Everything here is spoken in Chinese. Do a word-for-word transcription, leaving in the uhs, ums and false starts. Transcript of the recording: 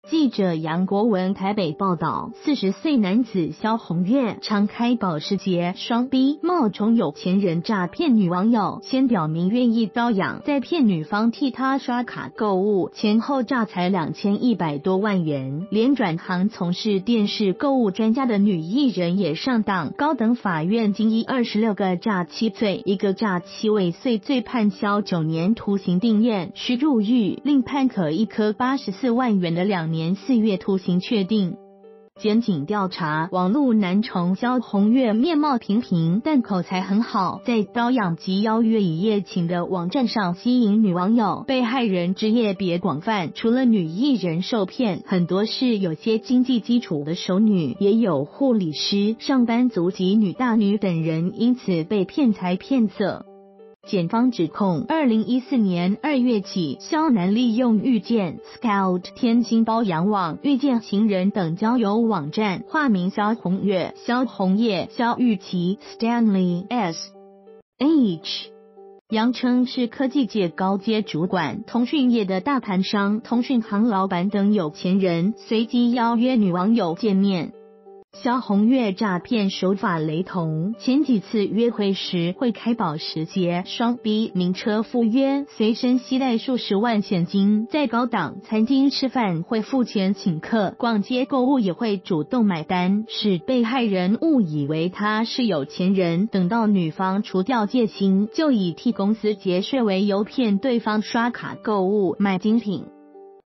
记者杨国文台北报道，四十岁男子萧红月常开保时捷双 B， 冒充有钱人诈骗女网友，先表明愿意包养，再骗女方替他刷卡购物，前后诈财两千一百多万元。连转行从事电视购物专家的女艺人也上当，高等法院经依二十六个诈欺罪、一个诈欺未遂罪判萧九年徒刑定验，需入狱，另判可一科八十四万元的两年四月徒刑确定。检警调查，网路男宠萧红月面貌平平，但口才很好，在包养及邀约一夜情的网站上吸引女网友，被害人职业别广泛，除了女艺人受骗，很多是有些经济基础的熟女，也有护理师、上班族及女大女等人因此被骗财骗色。检方指控，二零一四年二月起，萧男利用遇见、Scout、天津包养网、遇见情人等交友网站，化名萧红月、萧红叶、萧玉琪、Stanley S H， 扬称是科技界高阶主管、通讯业的大盘商、通讯行老板等有钱人，随机邀约女网友见面。萧红月诈骗手法雷同，前几次约会时会开保时捷双 B 名车赴约，随身携带数十万现金，在高档餐厅吃饭会付钱请客，逛街购物也会主动买单，使被害人误以为他是有钱人，等到女方除掉戒心，就以替公司节税为由骗对方刷卡购物买精品。